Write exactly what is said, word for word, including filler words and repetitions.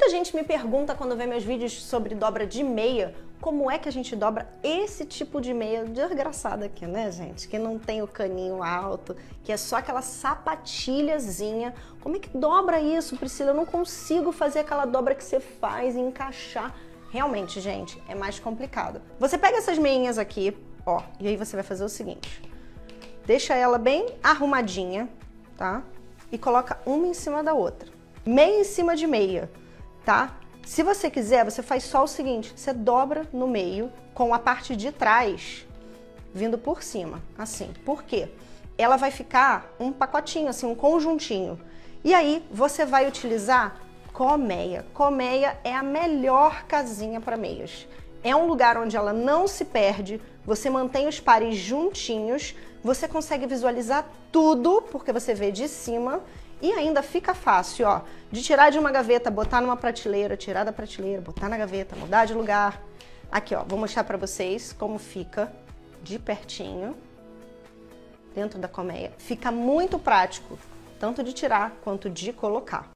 Muita gente me pergunta quando vê meus vídeos sobre dobra de meia, como é que a gente dobra esse tipo de meia desgraçada aqui, né, gente? Que não tem o caninho alto, que é só aquela sapatilhazinha. Como é que dobra isso, Priscila? Eu não consigo fazer aquela dobra que você faz e encaixar. Realmente, gente, é mais complicado. Você pega essas meinhas aqui, ó, e aí você vai fazer o seguinte. Deixa ela bem arrumadinha, tá? E coloca uma em cima da outra. Meia em cima de meia, tá? Se você quiser, você faz só o seguinte, você dobra no meio com a parte de trás vindo por cima, assim. Por quê? Ela vai ficar um pacotinho, assim, um conjuntinho. E aí, você vai utilizar colmeia. Colmeia é a melhor casinha para meias. É um lugar onde ela não se perde, você mantém os pares juntinhos, você consegue visualizar tudo, porque você vê de cima. E ainda fica fácil, ó, de tirar de uma gaveta, botar numa prateleira, tirar da prateleira, botar na gaveta, mudar de lugar. Aqui, ó, vou mostrar pra vocês como fica de pertinho, dentro da colmeia. Fica muito prático, tanto de tirar quanto de colocar.